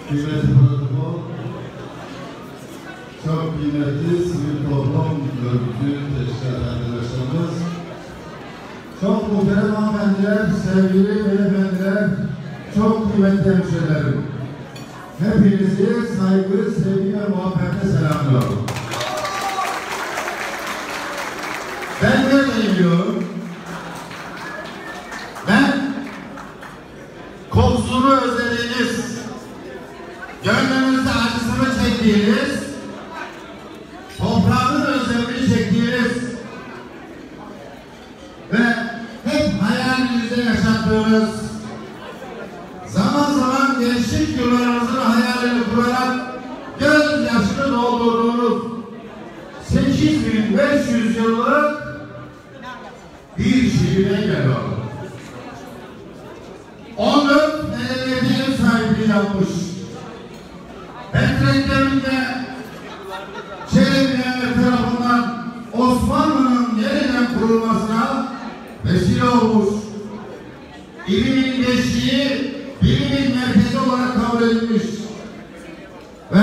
kıymetli protokol, çok kıymetli sivil toplum örgütü teşkilat arkadaşlarımız, çok muhterem hanımefendiler, sevgili beyefendiler, çok kıymetli hemşehrilerim. Hepinizi saygı, sevgi ve muhabbetle selamlıyorum. Ben nereden geliyorum? Ben kokusunu özlediğiniz, gönlünüzde acısını çektiğiniz, toprağın özlemini çektiğiniz ve hep hayalinizde yaşattığınız, zaman zaman gençlik yıllarınızın hayalini kurarak gözyaşını doldurduğunuz 8500 yıllık bir şiire geliyor. 14 medeniyete ev sahipliği yapmış. Petreklerinde Çelebiler tarafından Osmanlı'nın yeniden kurulmasına vesile olmuş. İlimin beşiği, bilimin merkezi olarak kabul edilmiş. Ve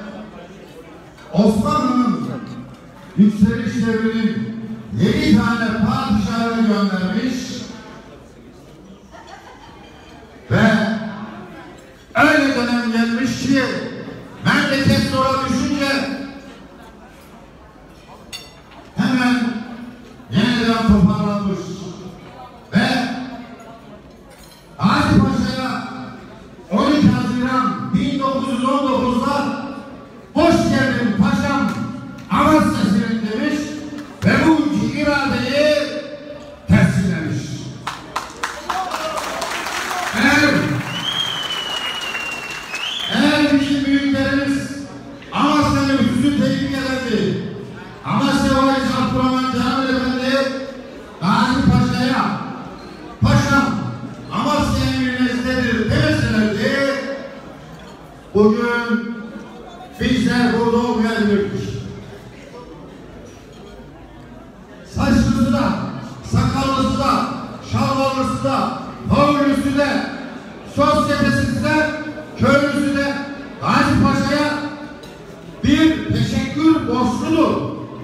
Osmanlı'nın yükseliş devrinin 7 tane padişahını göndermiş ve öyle dönem gelmiş ki memleket zora düşünce hemen yeniden toparlanmış ve Gazi Paşa'ya 12 Haziran 1919'da hoş geldin paşam Amasya'sın demiş ve bu iki iradeyi teslimlemiş. Eğer bizim büyüklerimiz Amasya'nın yüzü teknik ederdi, Amasya Valisi Abdurrahman Canlı Efendi Gazi Paşa'ya paşam Amasya emrinizdedir demeselerdi, bugün bizler burada olmayabilirdik. Saçlısı da, sakallısı da, şalvarlısı da, faulüsü de, sosyetesi de, köylüsü de Gazi Paşa'ya bir teşekkür borçludur.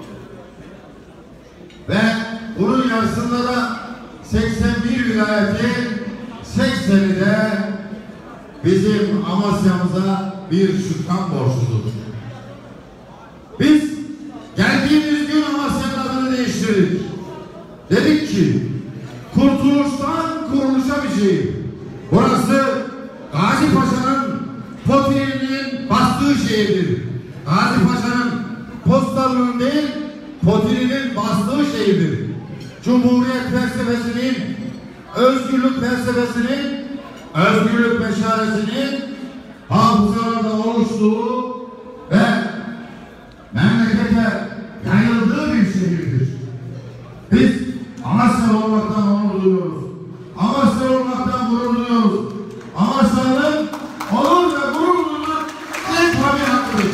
Ve bunun yarısında da 81 vilayetin 80'i de bizim Amasya'mıza bir şükran borçludur. Biz geldiğimiz gün Amasya'nın adını değiştirdik. Dedik ki kurtuluştan kuruluşa bir şey. Burası Gazi Paşa'nın Potiri'nin bastığı şehirdir. Gazi Paşa'nın postalının değil, Potiri'nin bastığı şehirdir. Cumhuriyet felsefesinin, özgürlük felsefesinin, özgürlük meşalesinin hafızalarda oluştuğu ve memlekete yayıldığı bir şehirdir. Biz Amasya olmaktan onur duyuyoruz. Amasya olmaktan gurur duyuyoruz. Amasya'nın onur ve gurur duymak en tabi hakkıdır.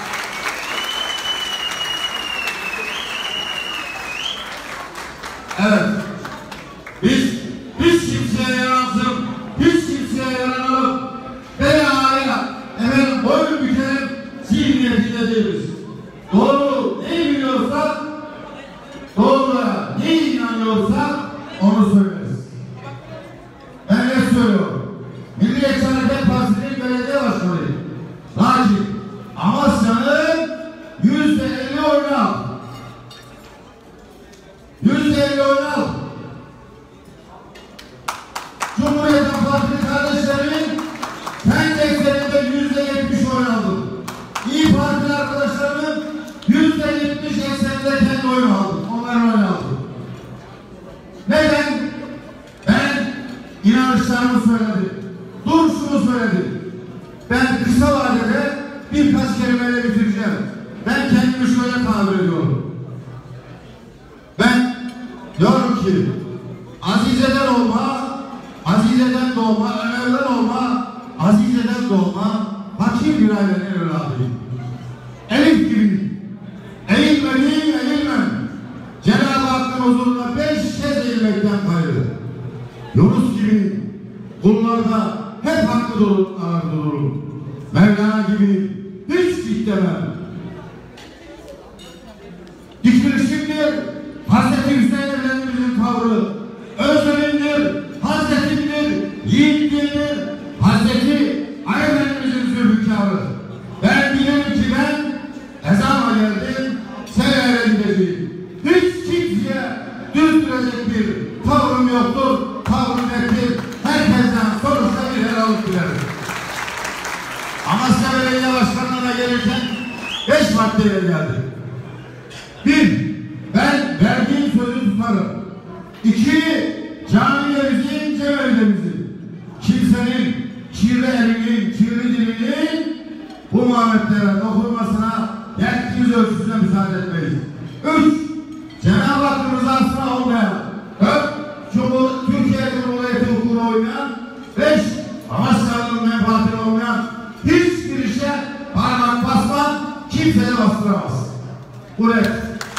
Evet. Biz kimseye yaransın, hiç kimseye yaranalım. Belaya efendim boyun bükelim zihniyetinde değiliz. Doğru neyi biliyorsak, doğruya neye inanıyorsak onu söyleriz. Ben ne söylüyorum? Milliyetçi Hareket Partisi'nin belediye başkanıyım. Lakin Amasya'nın %50 oyunu al. %50 oyunu al. Cumhuriyet Halk Partisi kardeşlerimin Pendeklerinde %70 oy aldım. İyi Partili arkadaşlarımın %70-80'de kendi oyunu aldım. Onların oyunu aldım. Neden? Ben inanışlarımı söyledim. Duruşumu söyledim. Ben kısa vadede birkaç kelimeyle bitireceğim. Ben kendimi şöyle tabir ediyorum. Ben diyorum ki Azize'den olma, Azize'den doğma, Ömer'den olma, Azize'den doğma, fakir bir ailenin evladıyım. Elif gibi, eğilmem. Cenab-ı Hakk'ın huzuruna 5 kez eğilmekten gayrı. Yunus gibi kullarda hep hakkı dururum. Mevlana gibi hiç diklemem. Dikilişimdir Hazreti Hüseyin Efendimizin tavrı, özlemimdir, Hazretimdir, yiğitliğimdir, Hazreti Ali Efendimizin zülfükarı. Ben bilirim ki ben ezana geldim, seneye gideceğim. Hiç kimseye düzdürecek bir tavrım yoktur, tavrım nettir. Herkesten sonuçta bir helallik dilerim. Amasya Belediye Başkanlığı'na gelirken 5 maddeyle geldim. 1. Ben verdiğim sözü tutarım. 2. Camilerimizin, cemevlerimizin, kimsenin kirli elinin, kirli dilinin bu muhabbetlere dokunmasına yetkimiz ölçüsüne müsaade etmeyiz. 3. Cenab-ı Hakk'ın rızasına olmayan, 4. Türkiye Cumhuriyeti hukukuna uymayan, 5. Amaçlarının menfaatine olmayan hiçbir işe parmak basma, kimseye bastıramaz. Buraya.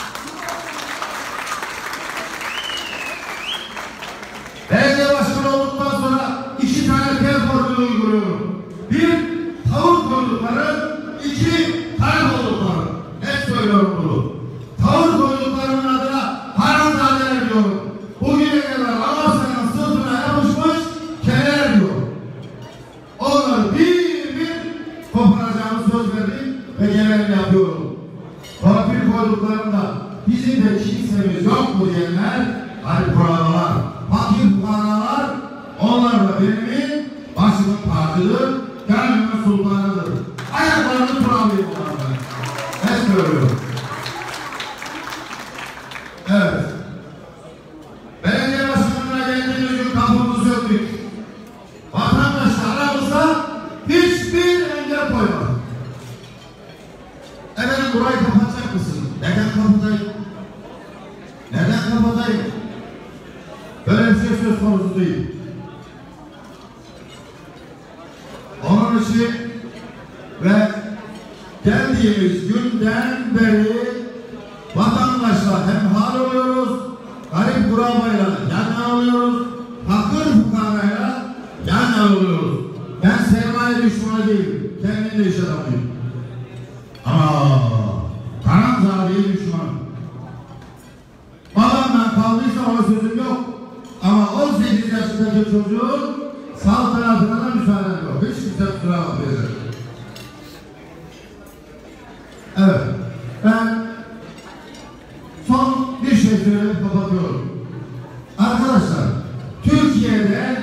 Belediye başkanı olduktan sonra 2 tane tel formülü uyguluyorum. 1. Tavır koydukları, 2. tarih oldukları. Hep söylüyorum bunu. Tavır koyduklarının adına haramzadeler diyorum. Bugüne kadar Amasya'nın sırtına yapışmış keler diyor. Onları bir koparacağımı söz verdim ve gereğini yapıyorum. Torpil koyduklarında bizim de kimsemiz yok mu diyenler, hani kurallar, fakir fukaralar, onlar da benim başımın tacıdır, gönlümün sultanıdır. Ayaklarını turalıyım onlardan. Ne söylüyorum? Evet. Belediye başkanına geldiğimiz gün kapımızı söktük. Vatandaşlar aramızda hiçbir engel koymadı. Efendim burayı kapatacak mısın? Neden kapatayım? Neden kapatayım? Böyle bir şey söz konusu değil. Onun için ve geldiğimiz günden beri vatandaşla hemhal oluyoruz, garip kurabayla yan yana oluyoruz, fakir fukarayla yan yana oluyoruz. Ben sermaye düşmanı değilim, kendim de iş adamıyım. Ama Karanzade düşman. Babamdan kaldıysa ona sözüm yok. Ama 18 yaşındaki çocuğun saltanatına da müsaade yok. Hiç kimse kusura bakmayacak. Evet. Ben son bir şey söyleyip kapatıyorum. Arkadaşlar, Türkiye'de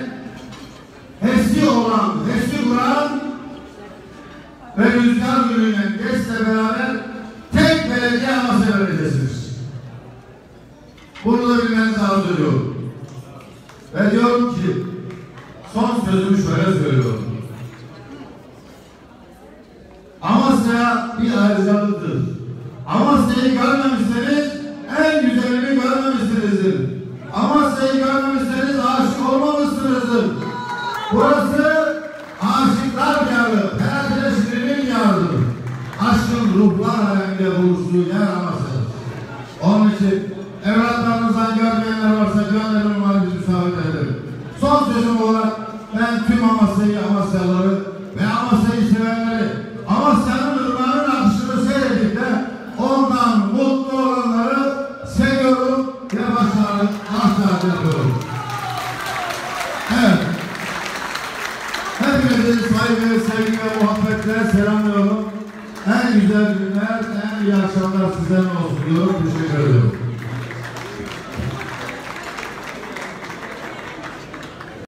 HES'i kuran ve Rüzgar Gülü'yle GES'le beraber tek belediye Amasya Belediyesi'dir. Bunu da bilmenizi arzu ediyorum. Ve diyorum ki, son sözümü şöyle söylüyorum. Amasya bir ayrıcalıktır. Amasya'yı görmemişseniz en güzelini görmemişsinizdir. Amasya'yı görmemişseniz aşık olmamışsınızdır. Burası aşıklar diyarı, Ferhat Şirin'in diyarıdır. Aşkın ruhlar aleminde buluştuğu yer Amasya'dır. Onun için evlatlarınızdan görmeyenler varsa gönderin onları bizi misafir edelim. Son sözüm olarak ben tüm Amasya'yı, Amasyalıları ve Amasya'yı sevenleri, Amasya'nın ırmağının akışını seyredip de ondan mutlu olanları seviyorum ve başarılı yapıyorum. Evet. Hepinizi saygı, sevgi ve muhabbetle selamlıyorum. En güzel günler, en iyi akşamlar sizden olsun diyorum. Teşekkür ediyorum.